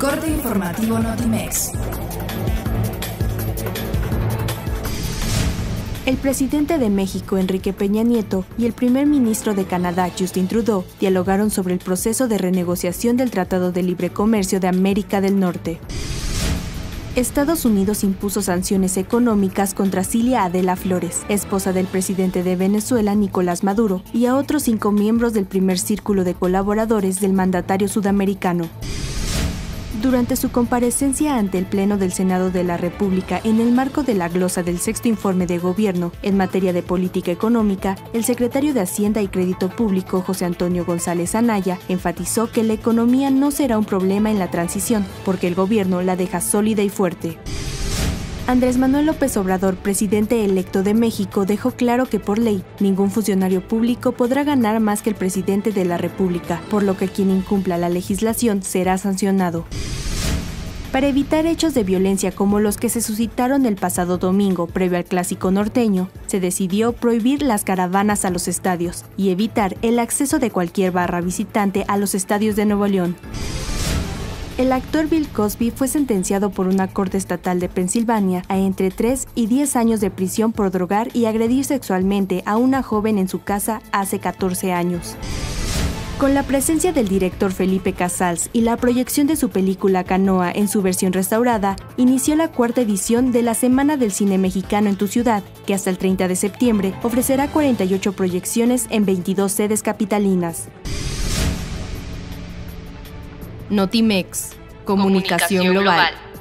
corte informativo Notimex. El presidente de México, Enrique Peña Nieto, y el primer ministro de Canadá, Justin Trudeau, dialogaron sobre el proceso de renegociación del Tratado de Libre Comercio de América del Norte. Estados Unidos impuso sanciones económicas contra Cilia Adela Flores, esposa del presidente de Venezuela, Nicolás Maduro, y a otros 5 miembros del primer círculo de colaboradores del mandatario sudamericano. Durante su comparecencia ante el Pleno del Senado de la República en el marco de la glosa del sexto informe de gobierno en materia de política económica, el secretario de Hacienda y Crédito Público, José Antonio González Anaya, enfatizó que la economía no será un problema en la transición, porque el gobierno la deja sólida y fuerte. Andrés Manuel López Obrador, presidente electo de México, dejó claro que por ley, ningún funcionario público podrá ganar más que el presidente de la República, por lo que quien incumpla la legislación será sancionado. Para evitar hechos de violencia como los que se suscitaron el pasado domingo previo al Clásico Norteño, se decidió prohibir las caravanas a los estadios y evitar el acceso de cualquier barra visitante a los estadios de Nuevo León. El actor Bill Cosby fue sentenciado por una corte estatal de Pensilvania a entre 3 y 10 años de prisión por drogar y agredir sexualmente a una joven en su casa hace 14 años. Con la presencia del director Felipe Casals y la proyección de su película Canoa en su versión restaurada, inició la 4ª edición de la Semana del Cine Mexicano en tu ciudad, que hasta el 30 de septiembre ofrecerá 48 proyecciones en 22 sedes capitalinas. Notimex, comunicación global.